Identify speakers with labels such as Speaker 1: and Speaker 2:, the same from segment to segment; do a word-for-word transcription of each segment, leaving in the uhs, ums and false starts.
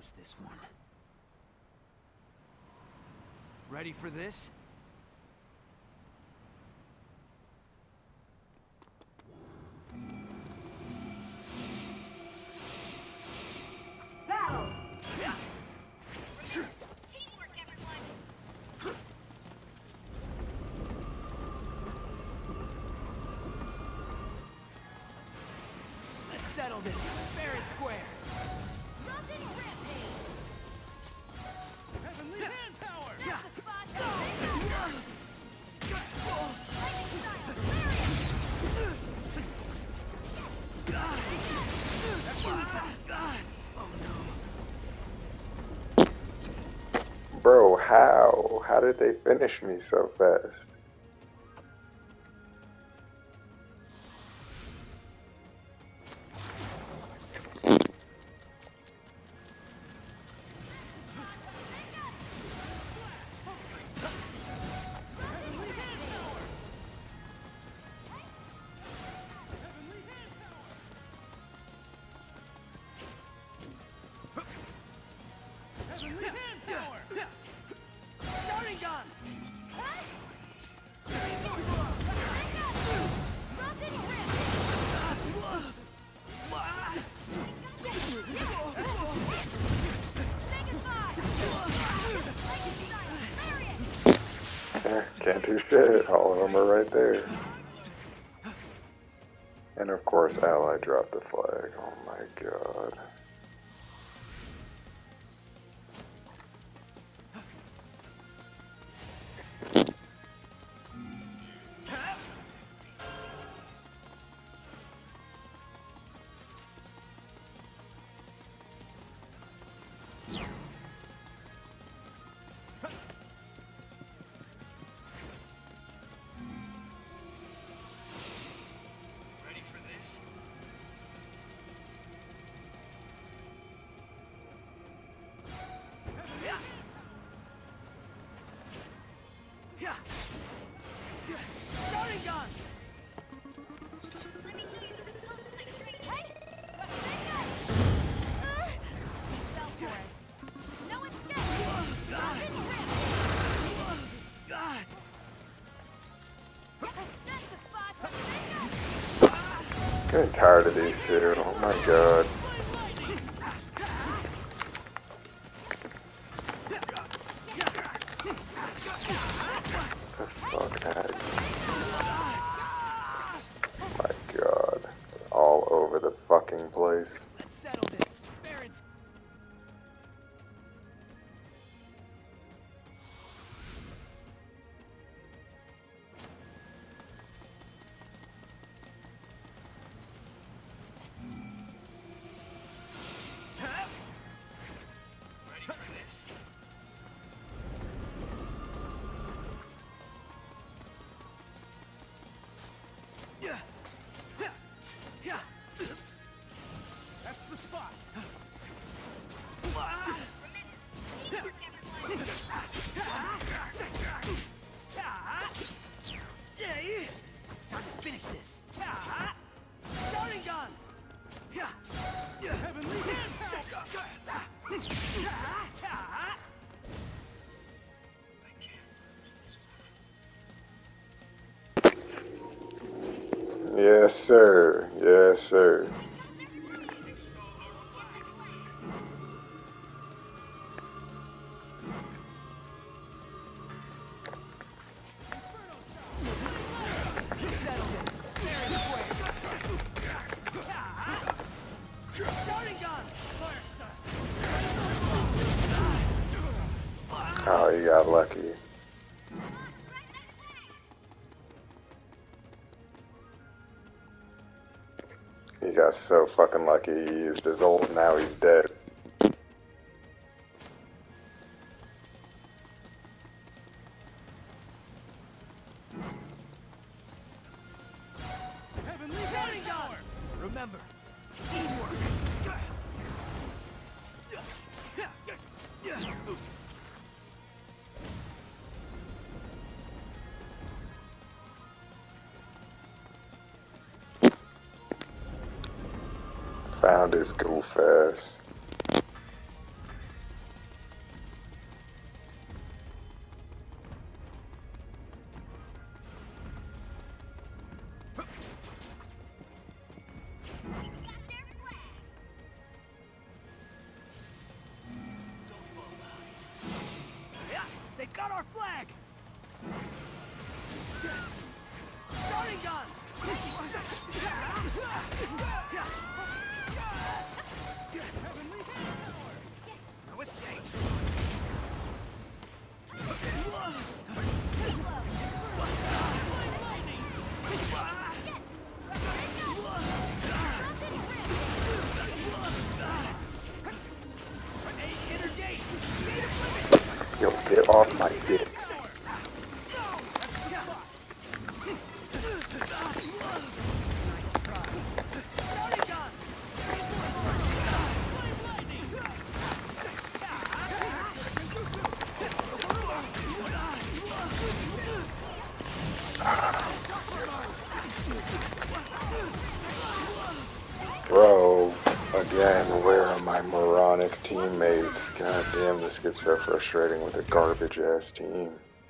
Speaker 1: lose this one. Ready for this?
Speaker 2: Battle!
Speaker 3: Teamwork, everyone!
Speaker 1: Let's settle this, fair and square.
Speaker 3: Rosin Rampage!
Speaker 4: Heavenly hand power!
Speaker 3: That's the spot! Lightning style!
Speaker 5: Bro, how? How did they finish me so fast?
Speaker 4: Heavenly hand power!
Speaker 1: Sharingan!
Speaker 3: Rosin Rampage! Mega Five! Lightning style! Lariat!
Speaker 5: Can't do shit. All of them are right there. And of course, Ally dropped the flag. Oh my god.
Speaker 1: Sharingan!
Speaker 3: Let me show you the results of my training! You fell for it. No escape! Rosin Rampage! That's the spot!
Speaker 5: Getting tired of these two. Oh my god. The fuck heck? My god. All over the fucking place.
Speaker 1: Let's settle this, fair and square. Ready for this? Yeah. Yeah. Yeah.
Speaker 4: That's the spot!
Speaker 3: Teamwork, everyone!
Speaker 1: Yay! Time to finish this. Sharingan! Yeah. Yeah.
Speaker 4: Heavenly hand power!
Speaker 5: Yes, sir. Yes, sir.
Speaker 1: Settle this, fair and square. Sharingan!
Speaker 5: Oh, you got lucky. He got so fucking lucky. He used his ult, now he's dead.
Speaker 4: Heavenly hand power!
Speaker 1: Remember, teamwork.
Speaker 5: Found his goof ass.
Speaker 1: got our flag! Starting gun!
Speaker 4: Heavenly hand power.
Speaker 1: No escape!
Speaker 5: Yo, get off my dick. Bro, again, where are my moronic teammates? God damn, this gets so frustrating with a garbage ass team.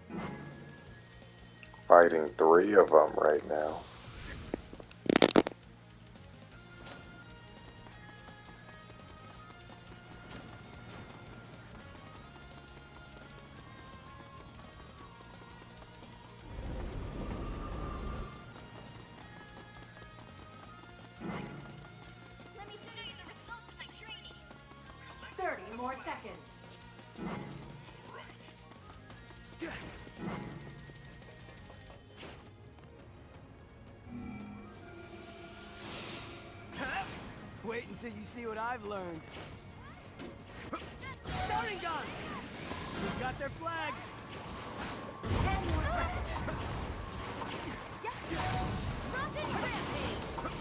Speaker 5: Fighting three of them right now.
Speaker 3: Let me show you the results of my training.
Speaker 2: thirty more seconds.
Speaker 1: Wait until you see what I've learned. Starting gun! We've got their flag!
Speaker 2: ten more seconds.
Speaker 3: Frozen rampage.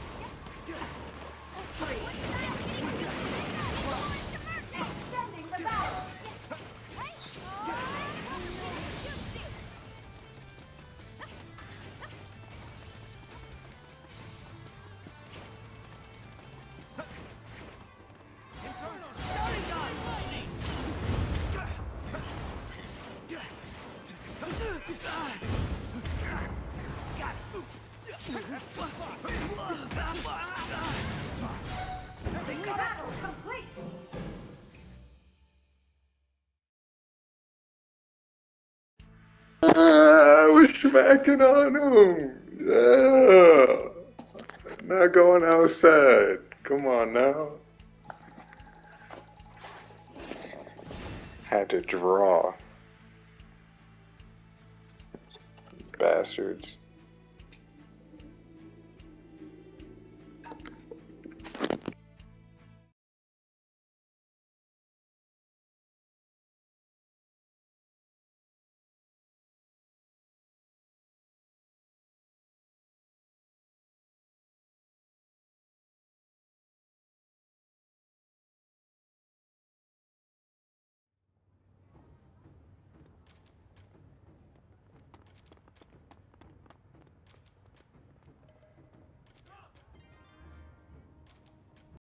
Speaker 2: Three. Extending the battle.
Speaker 1: Starting gun! Got it!
Speaker 2: Battle complete.
Speaker 5: Ah, I was smacking on him. Yeah. Not going outside. Come on now. Had to draw. Bastards.